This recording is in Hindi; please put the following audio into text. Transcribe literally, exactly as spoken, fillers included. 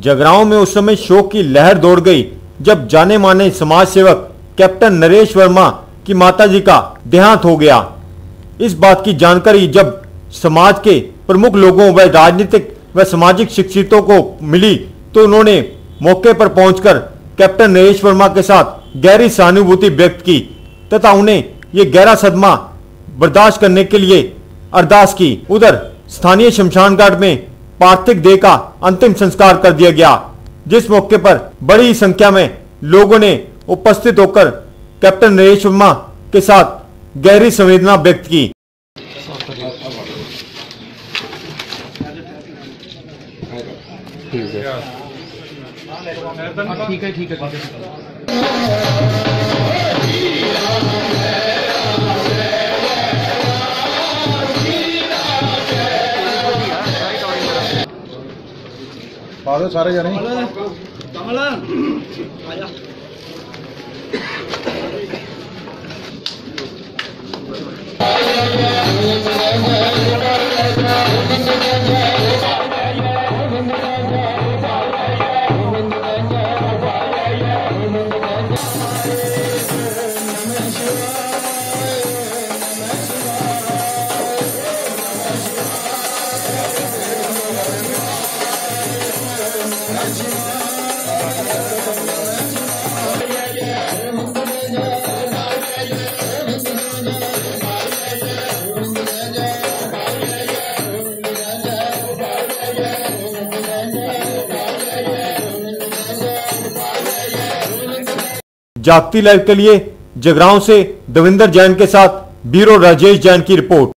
जगरांव में उस समय शोक की लहर दौड़ गई जब जाने माने समाज सेवक कैप्टन नरेश वर्मा की माताजी का देहांत हो गया। इस बात की जानकारी जब समाज के प्रमुख लोगों व राजनीतिक व सामाजिक शिक्षितों को मिली तो उन्होंने मौके पर पहुंचकर कैप्टन नरेश वर्मा के साथ गहरी सहानुभूति व्यक्त की तथा उन्हें ये गहरा सदमा बर्दाश्त करने के लिए अरदास की। उधर स्थानीय शमशान घाट में पार्थिव देह का अंतिम संस्कार कर दिया गया, जिस मौके पर बड़ी संख्या में लोगों ने उपस्थित होकर कैप्टन नरेश वर्मा के साथ गहरी संवेदना व्यक्त की। ठीक है ठीक है ठीक है पादो सारे जाने कमल आजा। जागती लाइव के लिए जगरांव से देवेंद्र जैन के साथ ब्यूरो राजेश जैन की रिपोर्ट।